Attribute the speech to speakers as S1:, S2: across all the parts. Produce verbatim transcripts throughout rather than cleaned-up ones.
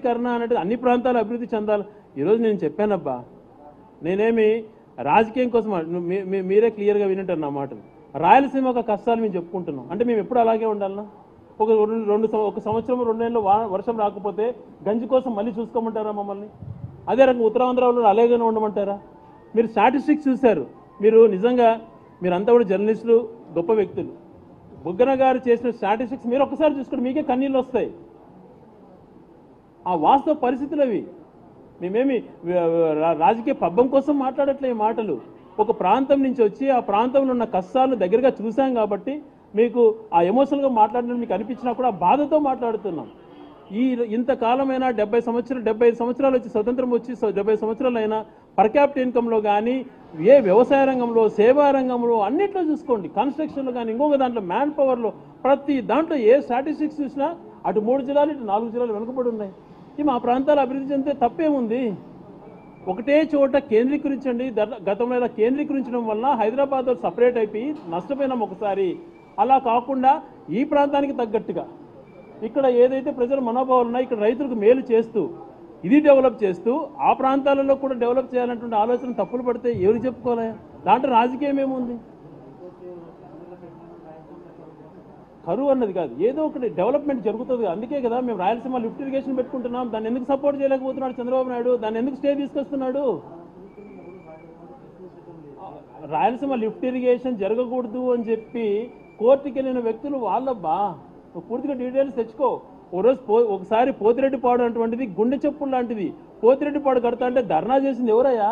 S1: వికేంద్రీకరణ అనేది అన్ని ప్రాంతాలు అభివృద్ధి చెందాలి. ఈరోజు నేను చెప్పానబ్బా, నేనేమి రాజకీయం కోసం మీరే క్లియర్గా వినంటారు నా మాటలు. రాయలసీమ ఒక కష్టాలు మేము చెప్పుకుంటున్నాం అంటే మేము ఎప్పుడు అలాగే ఉండాలన్నా? ఒక రెండు ఒక సంవత్సరం రెండేళ్ళు వర్షం రాకపోతే గంజి కోసం మళ్ళీ చూసుకోమంటారా మమ్మల్ని? అదే రకంగా ఉత్తరాంధ్రలో అలాగే ఉండమంటారా? మీరు స్టాటిస్టిక్స్ చూశారు. మీరు నిజంగా మీరంతా కూడా జర్నలిస్టులు, గొప్ప వ్యక్తులు. బుగ్గన గారు చేసిన స్టాటిస్టిక్స్ మీరు ఒక్కసారి చూసుకుంటే మీకే కన్నీళ్ళు వస్తాయి. ఆ వాస్తవ పరిస్థితులు అవి. మేమేమి రాజకీయ పబ్బం కోసం మాట్లాడట్లే ఈ మాటలు. ఒక ప్రాంతం నుంచి వచ్చి ఆ ప్రాంతంలో ఉన్న కష్టాలను దగ్గరగా చూసాం కాబట్టి మీకు ఆ ఎమోషనల్గా మాట్లాడడం మీకు అనిపించినా కూడా ఆ బాధతో మాట్లాడుతున్నాం. ఈ ఇంతకాలమైనా డెబ్బై సంవత్సరాలు డెబ్బై ఐదు సంవత్సరాలు వచ్చి స్వతంత్రం వచ్చి డెబ్బై సంవత్సరాలు అయినా పర్ క్యాపిటల్ ఇన్కంలో కానీ ఏ వ్యవసాయ రంగంలో, సేవా రంగంలో అన్నిట్లో చూసుకోండి, కన్స్ట్రక్షన్లో కానీ ఇంకొక దాంట్లో మ్యాన్ పవర్లో ప్రతి దాంట్లో ఏ స్టాటిస్టిక్స్ చూసినా అటు మూడు జిల్లాలు ఇటు నాలుగు జిల్లాలు వెనుకబడి ఉన్నాయి. ఈ మా ప్రాంతాలు అభివృద్ధి చెందితే తప్పేముంది? ఒకటే చోట కేంద్రీకరించండి. గతంలో ఇలా కేంద్రీకరించడం వల్ల హైదరాబాద్ సపరేట్ అయిపోయి నష్టపోయినాం ఒకసారి. అలా కాకుండా ఈ ప్రాంతానికి తగ్గట్టుగా ఇక్కడ ఏదైతే ప్రజల మనోభావాలు ఉన్నాయో ఇక్కడ రైతులకు మేలు చేస్తూ ఇది డెవలప్ చేస్తూ ఆ ప్రాంతాలలో కూడా డెవలప్ చేయాలన్నటువంటి ఆలోచన తప్పులు పడితే ఎవరు చెప్పుకోలే? దాంట్లో రాజకీయం ఏముంది? కరువు అన్నది కాదు, ఏదో ఒకటి డెవలప్మెంట్ జరుగుతుంది. అందుకే కదా మేము రాయలసీమ లిఫ్ట్ ఇరిగేషన్ పెట్టుకుంటున్నాం. దాన్ని ఎందుకు సపోర్ట్ చేయలేకపోతున్నాడు చంద్రబాబు నాయుడు? దాన్ని ఎందుకు స్టే తీసుకొస్తున్నాడు? రాయలసీమ లిఫ్ట్ ఇరిగేషన్ జరగకూడదు అని చెప్పి కోర్టుకి వెళ్ళిన వ్యక్తులు వాళ్ళబ్బా. పూర్తిగా డీటెయిల్స్ తెచ్చుకో. ఓ రోజు పో ఒకసారి పోతిరెడ్డిపాడు అటువంటిది గుండె చెప్పులు లాంటిది. పోతిరెడ్డిపాడు కడతా అంటే ధర్నా చేసింది ఎవరయ్యా?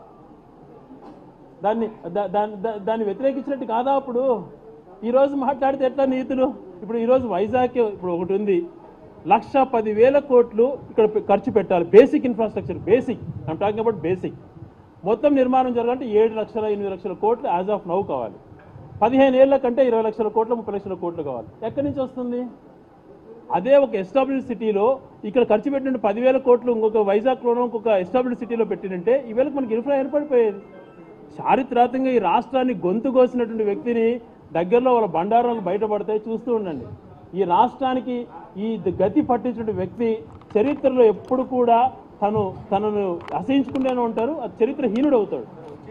S1: దాన్ని దాన్ని వ్యతిరేకించినట్టు కాదా? అప్పుడు ఈరోజు మాట్లాడితే ఎట్లా నీతులు? ఇప్పుడు ఈరోజు వైజాగ్ ఇప్పుడు ఒకటి ఉంది, లక్ష పదివేల కోట్లు ఇక్కడ ఖర్చు పెట్టాలి. Basic infrastructure, basic I'm talking about basic. మొత్తం నిర్మాణం జరగాలంటే ఏడు లక్షల ఎనిమిది లక్షల కోట్లు యాజ్ ఆఫ్ నౌ కావాలి. పదిహేను ఏళ్ల కంటే ఇరవై లక్షల కోట్లు ముప్పై లక్షల కోట్లు కావాలి. ఎక్కడి నుంచి వస్తుంది? అదే ఒక ఎస్టాబ్లిష్ సిటీలో ఇక్కడ ఖర్చు పెట్టిన పదివేల కోట్లు ఇంకొక వైజాగ్లోనో ఇంకొక ఎస్టాబ్లిష్ సిటీలో పెట్టినంటే ఈవేళ మనకి ఇన్ఫ్రా ఏర్పడిపోయేది. చారిత్రాత్మకంగా ఈ రాష్ట్రాన్ని గొంతు కోసినటువంటి వ్యక్తిని దగ్గరలో వాళ్ళ బండారాలు బయటపడతాయి, చూస్తూ ఉండండి. ఈ రాష్ట్రానికి ఈ గతి పట్టించిన వ్యక్తి చరిత్రలో ఎప్పుడు కూడా తను తనను అసహించుకుంటూనే ఉంటారు. అది చరిత్రహీనుడు అవుతాడు.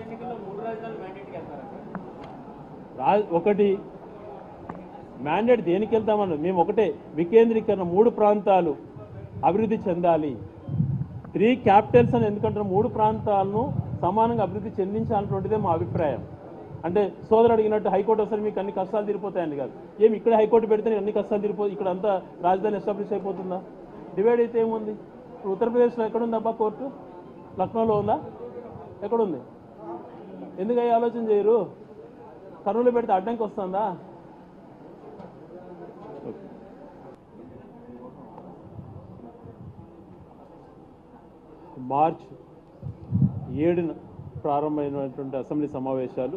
S1: ఒకటి మ్యాండేట్ దేనికి వెళ్తామన్నది మేము ఒకటే, వికేంద్రీకరణ. మూడు ప్రాంతాలు అభివృద్ధి చెందాలి. త్రీ క్యాపిటల్స్ అని ఎందుకంటారు? మూడు ప్రాంతాలను సమానంగా అభివృద్ధి చెందించాలన్నటువంటిదే మా అభిప్రాయం. అంటే సోదరు అడిగినట్టు హైకోర్టు వస్తే మీకు అన్ని కష్టాలు తీరిపోతాయని కాదు. ఏమి ఇక్కడ హైకోర్టు పెడితే అన్ని కష్టాలు తీరిపోయి ఇక్కడ అంతా రాజధాని ఎస్టాబ్లిష్ అయిపోతుందా? డివైడ్ అయితే ఏముంది? ఉత్తరప్రదేశ్లో ఎక్కడుంది అబ్బా కోర్టు? లక్నోలో ఉందా? ఎక్కడుంది? ఎందుకు అయ్యి ఆలోచన చేయరు? కర్నూలు పెడితే అడ్డంకి వస్తుందా? మార్చ్ ఏడున ప్రారంభమైనటువంటి అసెంబ్లీ సమావేశాలు,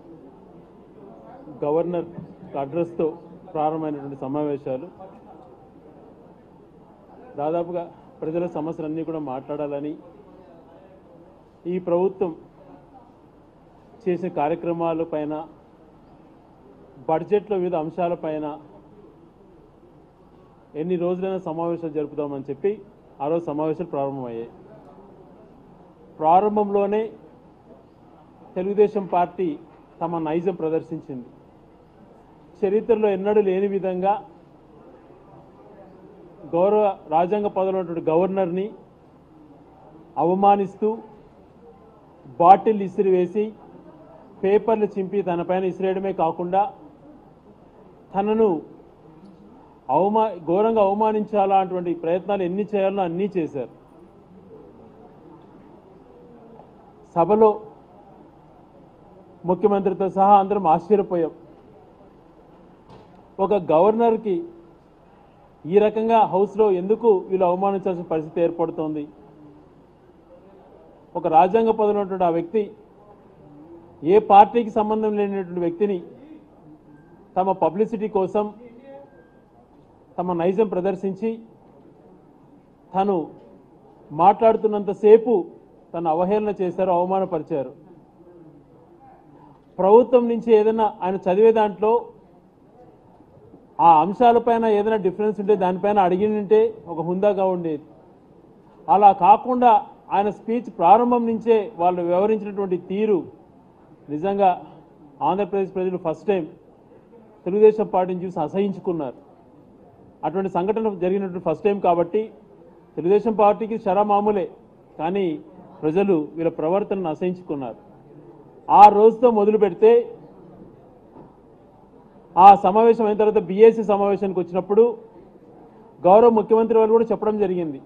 S1: గవర్నర్ అడ్రస్తో ప్రారంభమైనటువంటి సమావేశాలు దాదాపుగా ప్రజల సమస్యలన్నీ కూడా మాట్లాడాలని, ఈ ప్రభుత్వం చేసే కార్యక్రమాల పైన, బడ్జెట్లో వివిధ అంశాలపైన ఎన్ని రోజులైనా సమావేశాలు జరుపుదామని చెప్పి ఆ రోజు సమావేశాలు ప్రారంభమయ్యాయి. ప్రారంభంలోనే తెలుగుదేశం పార్టీ తమ నైజం ప్రదర్శించింది. చరిత్రలో ఎన్నడూ లేని విధంగా గౌరవ రాజ్యాంగ పదవిలో ఉన్నటువంటి గవర్నర్ని అవమానిస్తూ బాటిల్ ఇసిరివేసి పేపర్లు చింపి తన పైన ఇసిరేయడమే కాకుండా తనను అవమా ఘోరంగా అవమానించాలన్నటువంటి ప్రయత్నాలు ఎన్ని చేయాలో అన్నీ చేశారు. సభలో ముఖ్యమంత్రితో సహా అందరం ఆశ్చర్యపోయాం. ఒక గవర్నర్కి ఈ రకంగా హౌస్లో ఎందుకు వీళ్ళు అవమానించాల్సిన పరిస్థితి ఏర్పడుతోంది? ఒక రాజ్యాంగ పదవిలో ఉన్నటువంటి ఆ వ్యక్తి, ఏ పార్టీకి సంబంధం లేనటువంటి వ్యక్తిని తమ పబ్లిసిటీ కోసం తమ నైజం ప్రదర్శించి తను మాట్లాడుతున్నంతసేపు తను అవహేళన చేశారు, అవమానపరిచారు. ప్రభుత్వం నుంచి ఏదైనా ఆయన చదివే దాంట్లో ఆ అంశాలపైన ఏదైనా డిఫరెన్స్ ఉంటే దానిపైన అడిగినంటే ఒక హుందాగా ఉండేది. అలా కాకుండా ఆయన స్పీచ్ ప్రారంభం నుంచే వాళ్ళు వ్యవహరించినటువంటి తీరు నిజంగా ఆంధ్రప్రదేశ్ ప్రజలు ఫస్ట్ టైం తెలుగుదేశం పార్టీని చూసి అసహించుకున్నారు. అటువంటి సంఘటన జరిగినటువంటి ఫస్ట్ టైం కాబట్టి తెలుగుదేశం పార్టీకి శర మామూలే, కానీ ప్రజలు వీళ్ళ ప్రవర్తనను అసహించుకున్నారు. ఆ రోజుతో మొదలు పెడితే ఆ సమావేశం అయిన తర్వాత బీఏసీ సమావేశానికి వచ్చినప్పుడు గౌరవ ముఖ్యమంత్రి వారు కూడా చెప్పడం జరిగింది,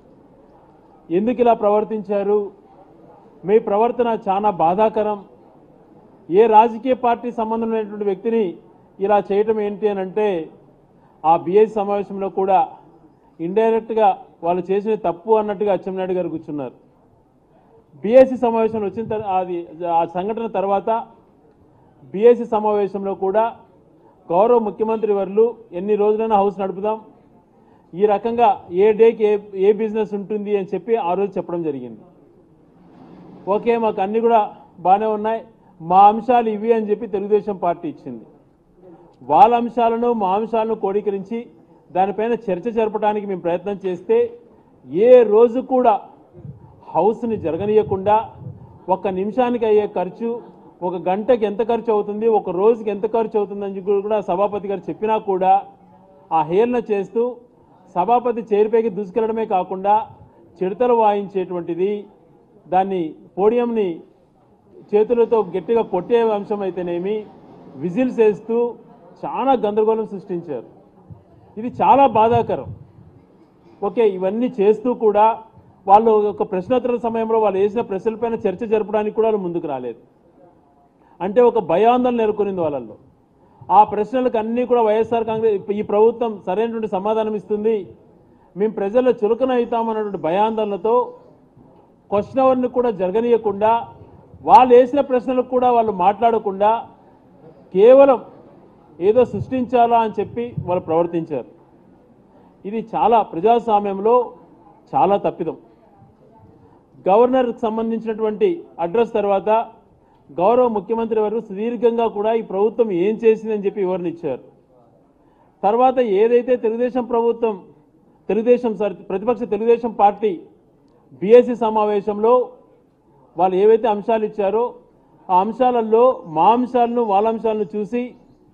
S1: ఎందుకు ఇలా ప్రవర్తించారు, మీ ప్రవర్తన చాలా బాధాకరం, ఏ రాజకీయ పార్టీ సంబంధం లేనటువంటి వ్యక్తిని ఇలా చేయటం ఏంటి అని అంటే ఆ బీఏసీ సమావేశంలో కూడా ఇండైరెక్ట్గా వాళ్ళు చేసిన తప్పు అన్నట్టుగా అచ్చెన్నాయుడు గారు కూర్చున్నారు. బీఏసీ సమావేశంలో వచ్చిన తర్వాత అది ఆ సంఘటన తర్వాత బీఏసీ సమావేశంలో కూడా గౌరవ ముఖ్యమంత్రి వర్లు ఎన్ని రోజులైనా హౌస్ నడుపుదాం, ఈ రకంగా ఏ డేకి ఏ ఏ బిజినెస్ ఉంటుంది అని చెప్పి ఆ రోజు చెప్పడం జరిగింది. ఓకే, మాకు అన్నీ కూడా బాగానే ఉన్నాయి, మా అంశాలు ఇవి అని చెప్పి తెలుగుదేశం పార్టీ ఇచ్చింది. వాళ్ళ అంశాలను మా అంశాలను కోడీకరించి దానిపైన చర్చ జరపడానికి మేము ప్రయత్నం చేస్తే ఏ రోజు కూడా హౌస్ని జరగనీయకుండా ఒక నిమిషానికి అయ్యే ఖర్చు, ఒక గంటకి ఎంత ఖర్చు అవుతుంది, ఒక రోజుకి ఎంత ఖర్చు అవుతుందని కూడా సభాపతి గారు చెప్పినా కూడా ఆ హేళన చేస్తూ సభాపతి చైర్పైకి దూసుకెళ్లడమే కాకుండా చిడతలు వాయించేటువంటిది, దాన్ని పోడియంని చేతులతో గట్టిగా కొట్టే అంశం అయితేనేమి విజిల్స్ వేస్తూ చాలా గందరగోళం సృష్టించారు. ఇది చాలా బాధాకరం. ఓకే, ఇవన్నీ చేస్తూ కూడా వాళ్ళు ఒక ప్రశ్నోత్తరాల సమయంలో వాళ్ళు వేసిన ప్రశ్నలపైన చర్చ జరపడానికి కూడా వాళ్ళు ముందుకు రాలేదు. అంటే ఒక భయాందోళన నెలకొనింది వాళ్ళల్లో. ఆ ప్రశ్నలకు అన్నీ కూడా వైఎస్ఆర్ కాంగ్రెస్ ఈ ప్రభుత్వం సరైనటువంటి సమాధానం ఇస్తుంది, మేము ప్రజల్లో చులకన అవుతామన్నటువంటి భయాందోళనతో క్వశ్చన్ అవర్ని కూడా జరగనీయకుండా వాళ్ళు వేసిన ప్రశ్నలకు కూడా వాళ్ళు మాట్లాడకుండా కేవలం ఏదో సృష్టించాలా అని చెప్పి వాళ్ళు ప్రవర్తించారు. ఇది చాలా ప్రజాస్వామ్యంలో చాలా తప్పిదం. గవర్నర్కి సంబంధించినటువంటి అడ్రస్ తర్వాత గౌరవ ముఖ్యమంత్రి వారు సుదీర్ఘంగా కూడా ఈ ప్రభుత్వం ఏం చేసిందని చెప్పి వివరణ ఇచ్చారు. తర్వాత ఏదైతే తెలుగుదేశం ప్రభుత్వం తెలుగుదేశం సార్ ప్రతిపక్ష తెలుగుదేశం పార్టీ బీఏసీ సమావేశంలో వాళ్ళు ఏవైతే అంశాలు ఇచ్చారో ఆ అంశాలలో మా అంశాలను వాళ్ళ అంశాలను చూసి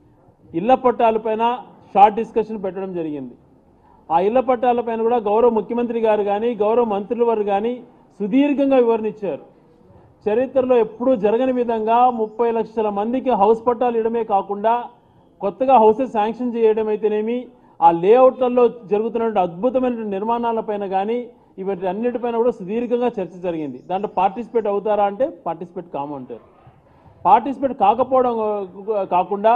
S1: ఇళ్ల పట్టాలపైన షార్ట్ డిస్కషన్ పెట్టడం జరిగింది. ఆ ఇళ్ల పట్టాలపైన కూడా గౌరవ ముఖ్యమంత్రి గారు కానీ గౌరవ మంత్రుల వారు కానీ సుదీర్ఘంగా వివరణ ఇచ్చారు. చరిత్రలో ఎప్పుడూ జరగని విధంగా ముప్పై లక్షల మందికి హౌస్ పట్టాలు ఇవ్వడమే కాకుండా కొత్తగా హౌసెస్ శాంక్షన్ చేయడం అయితేనేమి, ఆ లేఅవుట్లలో జరుగుతున్న అద్భుతమైన నిర్మాణాలపైన కానీ ఇవన్నీ అన్నిటిపైన కూడా సుదీర్ఘంగా చర్చ జరిగింది. దాంట్లో పార్టిసిపేట్ అవుతారా అంటే పార్టిసిపేట్ కామంటారు. పార్టిసిపేట్ కాకపోవడం కాకుండా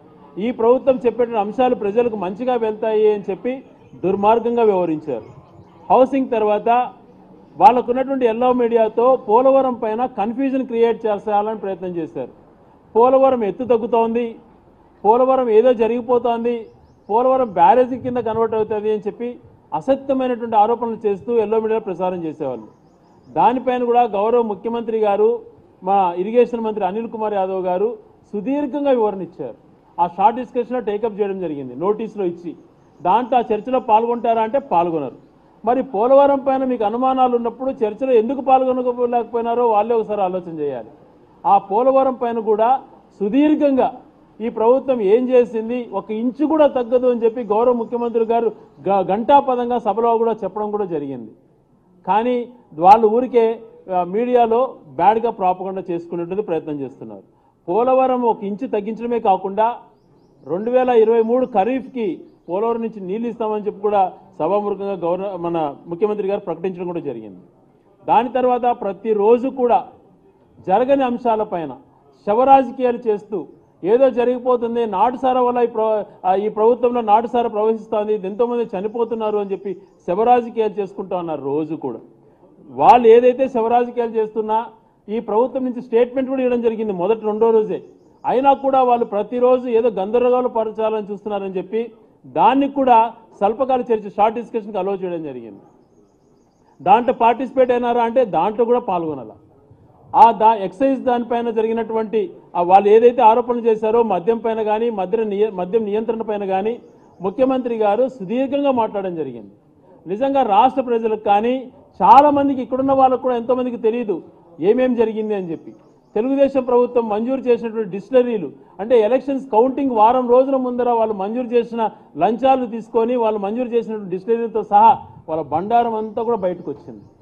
S1: ఈ ప్రభుత్వం చెప్పిన అంశాలు ప్రజలకు మంచిగా వెళ్తాయి అని చెప్పి దుర్మార్గంగా వ్యవహరించారు. హౌసింగ్ తర్వాత వాళ్ళకున్నటువంటి ఎల్లో మీడియాతో పోలవరం పైన కన్ఫ్యూజన్ క్రియేట్ చేయాలని ప్రయత్నం చేశారు. పోలవరం ఎత్తు తగ్గుతోంది, పోలవరం ఏదో జరిగిపోతోంది, పోలవరం బ్యారేజీ కింద కన్వర్ట్ అవుతుంది అని చెప్పి అసత్యమైనటువంటి ఆరోపణలు చేస్తూ ఎల్లో మీడియా ప్రసారం చేసేవాళ్ళు. దానిపైన కూడా గౌరవ ముఖ్యమంత్రి గారు మా ఇరిగేషన్ మంత్రి అనిల్ కుమార్ యాదవ్ గారు సుదీర్ఘంగా వివరణ ఇచ్చారు. ఆ షార్ట్ డిస్కషన్లో టేకప్ చేయడం జరిగింది, నోటీసులో ఇచ్చి. దాంట్లో ఆ చర్చలో పాల్గొంటారా అంటే పాల్గొనరు. మరి పోలవరం పైన మీకు అనుమానాలు ఉన్నప్పుడు చర్చలో ఎందుకు పాల్గొనలేకపోయినారో వాళ్ళే ఒకసారి ఆలోచన చేయాలి. ఆ పోలవరం పైన కూడా సుదీర్ఘంగా ఈ ప్రభుత్వం ఏం చేసింది, ఒక ఇంచు కూడా తగ్గదు అని చెప్పి గౌరవ ముఖ్యమంత్రి గారు గంటాపదంగా సభలో కూడా చెప్పడం కూడా జరిగింది. కానీ వాళ్ళు ఊరికే మీడియాలో బ్యాడ్గా ప్రాపగండా చేసుకునేటువంటి ప్రయత్నం చేస్తున్నారు. పోలవరం ఒక ఇంచు తగ్గించడమే కాకుండా రెండు వేల ఇరవై మూడు ఖరీఫ్కి పోలవరం నుంచి నీళ్ళు ఇస్తామని చెప్పి కూడా సభాముఖంగా గవర్నర్ మన ముఖ్యమంత్రి గారు ప్రకటించడం కూడా జరిగింది. దాని తర్వాత ప్రతిరోజు కూడా జరగని అంశాలపైన శవరాజకీయాలు చేస్తూ ఏదో జరిగిపోతుంది, నాటుసారా వల్ల ఈ ప్రభుత్వంలో నాటుసారా ప్రవహిస్తోంది, ఎంతోమంది చనిపోతున్నారు అని చెప్పి శవరాజకీయాలు చేసుకుంటా ఉన్నారు. రోజు కూడా వాళ్ళు ఏదైతే శవరాజకీయాలు చేస్తున్నా ఈ ప్రభుత్వం నుంచి స్టేట్మెంట్ కూడా ఇవ్వడం జరిగింది మొదటి రెండో రోజే. అయినా కూడా వాళ్ళు ప్రతిరోజు ఏదో గందరగోళ పరచాలని చూస్తున్నారని చెప్పి దాన్ని కూడా స్వల్పకాల చర్చ షార్ట్ డిస్కషన్కి అలో చేయడం జరిగింది. దాంట్లో పార్టిసిపేట్ అయినారా అంటే దాంట్లో కూడా పాల్గొనాల. ఆ దా ఎక్సైజ్ దానిపైన జరిగినటువంటి వాళ్ళు ఏదైతే ఆరోపణలు చేశారో మద్యం పైన కానీ మద్యం నియ మద్యం నియంత్రణ పైన కానీ ముఖ్యమంత్రి గారు సుదీర్ఘంగా మాట్లాడడం జరిగింది. నిజంగా రాష్ట్ర ప్రజలకు కానీ చాలా మందికి ఇక్కడున్న వాళ్ళకు కూడా ఎంతో మందికి తెలియదు ఏమేం జరిగింది అని చెప్పి. తెలుగుదేశం ప్రభుత్వం మంజూరు చేసినటువంటి డిస్టిలరీలు అంటే ఎలక్షన్స్ కౌంటింగ్ వారం రోజుల ముందర వాళ్ళు మంజూరు చేసిన లంచాలు తీసుకొని వాళ్ళు మంజూరు చేసినటువంటి డిస్టిలరీలతో సహా వాళ్ళ బండారం అంతా కూడా బయటకు వచ్చింది.